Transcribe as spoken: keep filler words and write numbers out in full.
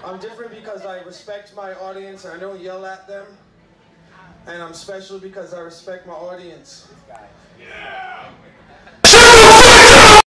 I'm different because I respect my audience and I don't yell at them. And I'm special because I respect my audience.